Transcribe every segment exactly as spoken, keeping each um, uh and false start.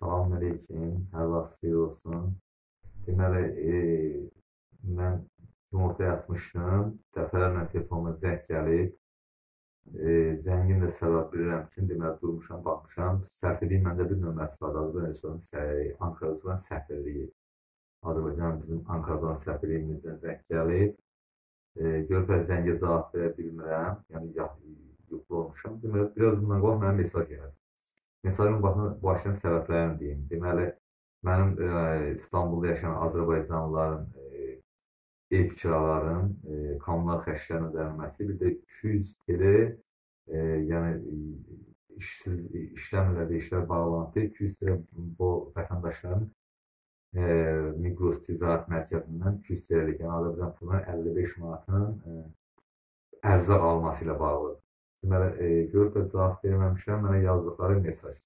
Salamünaleyküm, hər vaxt xeyir olsun. Deməli, e, mən günorta yatmışdım, dəfələrlə telefonuma zəng gəlib. E, zəngin də səbəb bilirəm ki, deməli, durmuşam, baxmışam. Səfirliyin məndə bir nömrəsi var, Azərbaycan Ankara'da oturan səfirliyi. Azərbaycan bizim Ankara'da səfirliyimizdən zəng gəlib. E, görpər zəngə cavab verə bilmirəm, yəni yuxulu olmuşam. Deməli, biraz bundan qabaq mənə mesaj gəldi. Mesajın başına səbəblərini deyim. Deməli, mənim e, İstanbulda yaşayan Azərbaycanlıların e, ev kiraların, e, kommunal xərclərin ödənilməsi, bir də iki yüz TL, e, yəni işsiz, işləmirlər, işlər bağlandı. iki yüz TL bu vətəndaşların e, Migros Ticaret Mərkəzindən iki yüz TL'lik, yəni Azərbaycan pulundan əlli beş manatın e, ərzaq alması ilə bağlıdır. Deməli, e, görüb və cavab verməmişəm, mənə yazdıqları mesaj.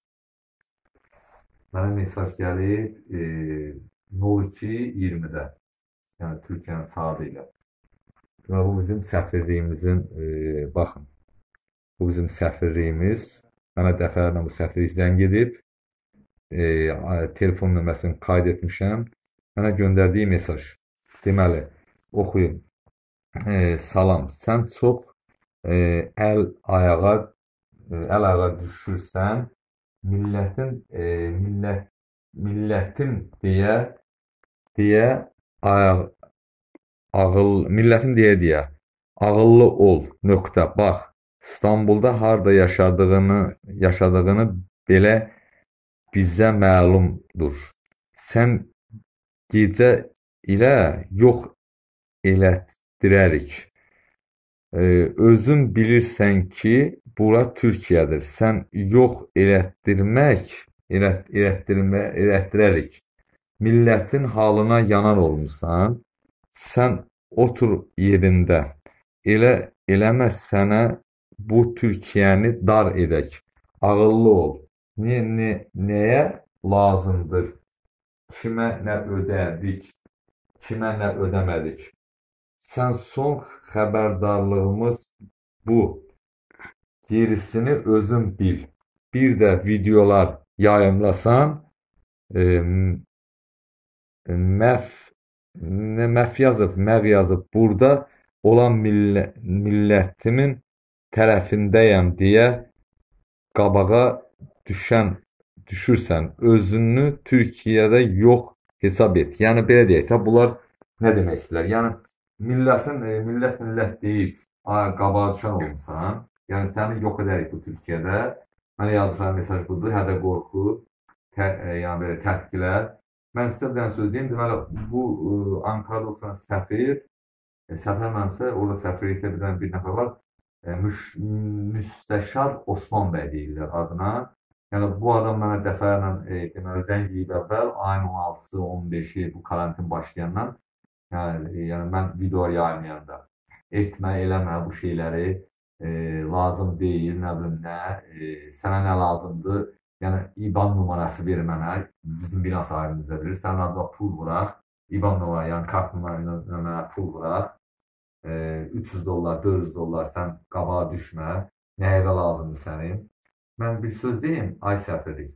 Mənə mesaj gəlib e, nol iki iyirmidə, yəni Türkiyənin saatı ilə. Deməli, bu bizim səfirliyimizin, e, baxın, bu bizim səfirliyimiz, mənə dəfələrlə bu səfirlik zəng edib, e, telefon nömrəsini qayd etmişəm, mənə göndərdiyi mesaj. Deməli, oxuyun. E, salam, sən çox e, əl ayağa e, əl ayağa düşürsən, millətin e, millət millətin deyə deyə ayaq ağıl millətin deyə deyə ağıllı ol. Nöqtə. Bax, İstanbulda harda yaşadığını yaşadığını belə bizə məlumdur. Sən gecə ilə yox elətdirərik. Ee, özün bilirsən ki, bura Türkiyədir. Sən yox elətdirmək, elət, elətdirmə, elətdirərik. Millətin halına yanan olmusan, sən otur yerində. Elə eləməz sənə bu Türkiyəni dar edək. Ağıllı ol. Ne, ne, nəyə lazımdır? Kimə nə ödədik? Kimə nə ödəmədik? Sən son xəbərdarlığımız bu. Gerisini özün bil. Bir də videolar yayımlasan, e, məf, nə məf yazıb, məv yazıb, burada olan millə, millətimin tərəfindəyəm deyə qabağa düşən, düşürsən. Özünü Türkiyədə yox hesab et. Yəni, belə deyək də, bunlar nə demək istəyirlər? Yəni, millətin, e, millət millət deyib, qabağa düşən olmuşsan, yəni səni yox edərik bu Türkiyədə. Mənə yazdıqları mesaj budur, hədə qorxu, tə, e, yəni belə təhqilər. Mən sizə bir dənə söz deyim, deməli, bu e, Ankara'da oturan səfir, e, səfir mənimsə, orada səfirlikdə bir dənə bir nəfər var, e, müş, Müstəşar Osman bəy deyirlər adına. Yəni, bu adam mənə dəfələrlə e, deməli, zəng edib əvvəl, ayın on altısı, on beşi bu karantin başlayandan, yəni, yəni mən video yayınlayanda etmə, eləmə bu şeyləri, e, lazım deyil, nə bilim nə, e, sənə nə lazımdır, yəni İBAN numarası ver mənə, bizim bina sahibimizdə bilir, sənin adına pul vuraq, İBAN numarası, yəni kart numarasına mənə pul vuraq, e, üç yüz dollar, dörd yüz dollar, sən qabağa düşmə, nə evə lazımdır sənin. Mən bir söz deyim, ay səfirlik,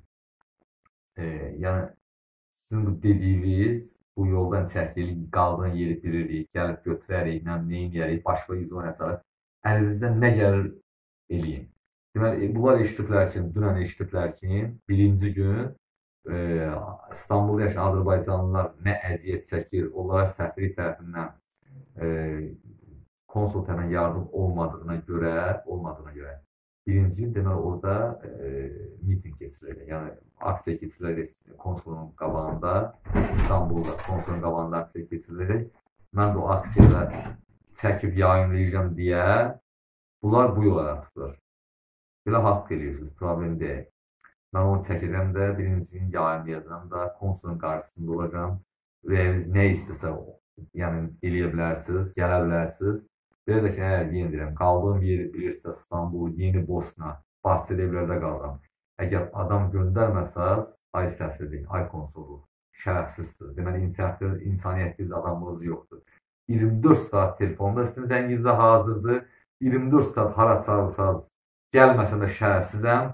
e, yəni sizin bu dediyiniz, bu yoldan çəkilik, qaldığın yeri bilirik, gəlib götürərik, nəyin yərik, başqa yüz on əsarıq. Əlinizdən nə gəlir eləyin. Deməli, bunlar eşitiblər ki, dünən eşitiblər ki, birinci gün e, İstanbulda yaşayan Azərbaycanlılar nə əziyyət çəkir, onlara səfirlik tərəfindən e, konsul tərəfindən yardım olmadığına görə, olmadığına görə. Birinci gün deməli, orada e, miting keçiriləcək, yəni aksiya keçiriləcək konsulun qabağında, İstanbulda konsulun qabağında aksiya keçiriləcək. Mən də o aksiyada çəkib yayınlayacağım deyə bunlar bu yola atıblar. Belə haqq edirsiniz, problem deyil. Mən onu çəkəcəm də, birinci gün yayınlayacağım da, konsulun qarşısında olacağım. Ürəyiniz nə istəsə, yəni eləyə bilərsiniz, gələ bilərsiniz. Belə də ki, əgər yeni deyirəm, qaldığım yeri bilirsə İstanbul, Yeni Bosna, Bahçeli evlərdə qalıram. Əgər adam göndərməsəz, ay səfirlik, ay konsulluq, şərəfsizsiniz. Deməli, insaniyyətli adamınız yoxdur. iyirmi dörd saat telefonda sizin zənginizə hazırdır. iyirmi dörd saat hara çağırırsanız, gəlməsən də şərəfsizəm.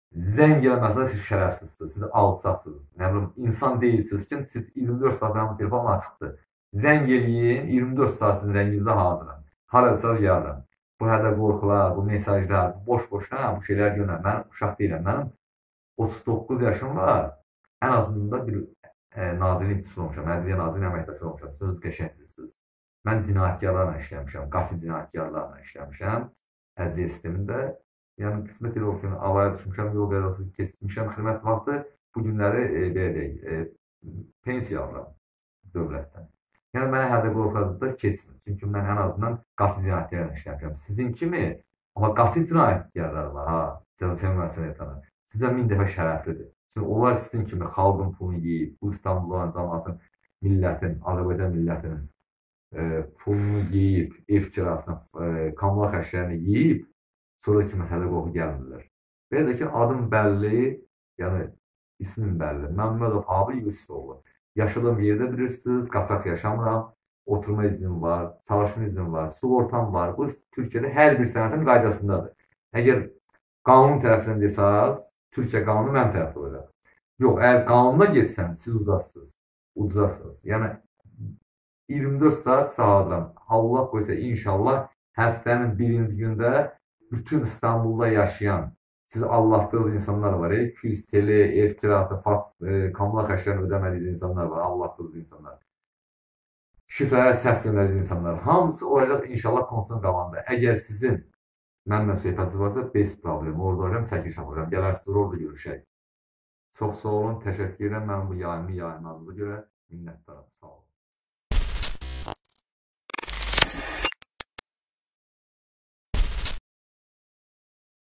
Zəng eləməsəniz siz şərəfsizsiniz, siz alçaqsınız. Nə bilim, insan deyilsiniz ki, siz iyirmi dörd saat mənim telefonum açıqdır. Zəng eləyin, iyirmi dörd saat sizin zənginizə hazıram. Haradasanız gəlirəm. Bu hədə qorxular, bu mesajlar, boş-boşuna bu şeylər görürəm. Mən uşaq deyiləm. Mənim otuz doqquz yaşım var. Ən azından da bir e, nazirlik imtisal olmuşam. Ədliyyə nazirinin əməkdaşı olmuşam. Siz öz qəşəng bilirsiniz. Mən cinayətkarlarla işləmişəm. Qatil cinayətkarlarla işləmişəm. Ədliyyə sistemində. Yəni, qismət elə o gün avaya düşmüşəm, yol qəzası keçmişəm xidmət vaxtı. Bu günləri e, belə deyək, e, pensiya alıram dövlətdən. Yəni, mənə hədə qorxularında keçmir. Çünki mən ən azından qatil cinayətkarlarla işləmişəm. Sizin kimi, amma qatil cinayətkarlar var, ha, cəza çəkmə məsuliyyətinə. Sizdən min dəfə şərəflidir. Çünki onlar sizin kimi xalqın pulunu yeyib, bu İstanbulun, cəmaatın, millətin, Azərbaycan millətinin e, pulunu yeyib, ev kirasını, e, kamla xərclərini yeyib, sonraki məsələ qorxu gəlmirlər. Belə də ki, adım bəlli, yəni ismim bəlli. Məmmədov Habil Yusufoğlu. Yaşadığım yerdə bilirsiniz, qaçaq yaşamıram, oturma iznim var, çalışma iznim var, sığortam var. Bu, Türkiyədə hər bir sənətin qaydasındadır. Əgər qanun tərəfindən desəz, Türkiyə qanunu mənim tərəfdə olacaq. Yox, əgər qanuna getsən, siz udasınız, udasınız. Yəni, iyirmi dörd saat sağladıram. Allah qoysa, inşallah həftənin birinci gündə bütün İstanbulda yaşayan, siz Allah'tığınız insanlar var. iki yüz TL, ev kirası, e, kamla xərclərini ödəmədiyiniz insanlar var. Allah'tığınız insanlar. Şifrələrə səhv göndərdiğiniz insanlar. Hamısı olacaq inşallah konstitusiyanın qabağında. Əgər sizin mənimlə söhbətiniz varsa, beş problem. Orada olacağım, çəkiliş yapacağım. Gələrsiniz, orada görüşək. Çox sağ olun, təşəkkür edirəm. Mənim bu yayımı yayınladığınıza görə minnətdarım. Sağ olun.